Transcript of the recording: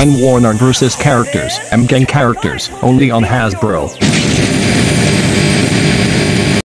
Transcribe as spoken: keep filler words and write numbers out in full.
nine Warner versus characters, M G E N characters, only on Hasbro.